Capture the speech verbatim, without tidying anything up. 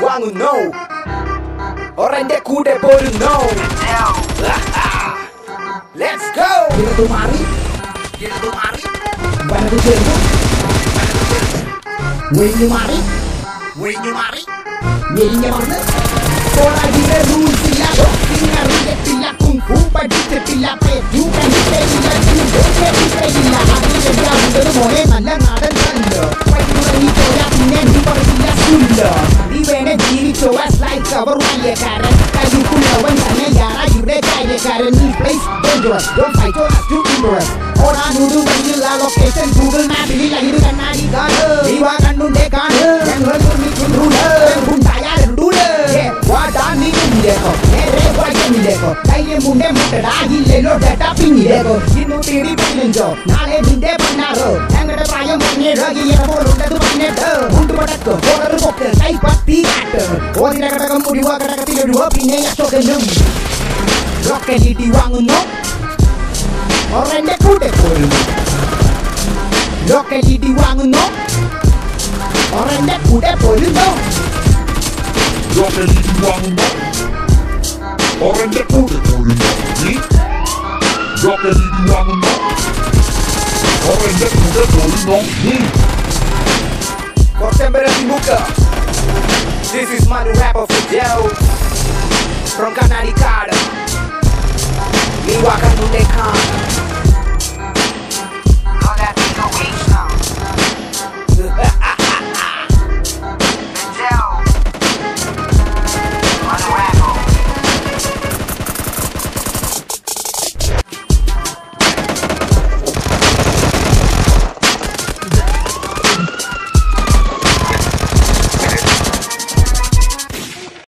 വാങ്ങുന്നു ഒരെന്റെ കൂടെ പോരുന്നു. Let's go. ഇടതു മാറി ഇടതു മാറി വലതു ചേർന്നു ഒഴിഞ്ഞു മാറി ഒഴിഞ്ഞു മാറി ഞെരിഞ്ഞ വന്ന് കോളാജിയുടെ റൂൾസ് ഇല്ല ബോക്സിംഗ് അറിയത്തില്ല കുങ്ഫു പഠിച്ചിട്ടില്ല പേറ്റു കണ്ടിട്ടില്ല ജൂഡോ കേട്ടിട്ടില്ല അതിന്റെ ഗ്രൗണ്ടൊരു മോനെ നല്ല നാടൻ കല്ലോ പഠിച്ചുറങ്ങി പോയാ പിന്നെ നീ പറയില്ല സ്കൂളില്ല നീ വേണേ ജീവിച്ചോ ആസ് ലൈക്ക് അവർ വലിയക്കാരൻ കഴിവുള്ളവൻ തന്നെ യാറാ ഇവിടെ കാര്യക്കാരൻ ഈ place dangerous don't fight or to impress ഓടാനൂട് വഴിയുള്ള ലൊക്കേഷൻ ഗൂഗിൾ മാപ്പിൽ ഇത് കണ്ണാടി കാണ് നീ വാ കണ്ണുണ്ടേ കാണ് ഞങ്ങൾ നിർമ്മിക്കുന്നുണ്ട് ഉണ്ടായാലുണ്ടൂല് വാടാ നീ മുന്നിലേക്കോ നേരെ വഴിയിലേക്കോ ധൈര്യം മുണ്ടേ മുട്ടടാ ഇല്ലല്ലോ ഡേട്ടാ പിന്നിലേക്കോ ഇന്നു തേടി പതിനഞ്ചോ നാളെ നിന്റെ പതിനാറോ ഞങ്ങളുടെ പ്രായം പതിനേഴ് ഇറങ്ങോളുണ്ടത് പതിനെട്ട് മുണ്ടുപടക്ക് ഓർഡർ പൊക്ക് കൈപ്പത്തി കാട്ട് ഓതിര ഘടകം മുഴുവ ഘടകത്തിലൊഴുവ പിന്നെ അശോകനും റോക്കലീട്ടി വാങ്ങുന്നു ഒരെന്റെ കൂടെ പോരുന്നു ലോക്കലീട്ടി വാങ്ങുന്നു ഒരെന്റെ കൂടെ പോരുന്നു ലോക്കലീട്ടി വാങ്ങുന്നു ഒരെന്റെ കൂടെ പോരുന്നു നീ ലോക്കലീട്ടി വാങ്ങുന്നു ഒരെന്റെ കൂടെ പോരുന്നു നീ Contemporary Timuka. This is Manu rapper for Joe from Kanadi Kada. Ni wakan munde kan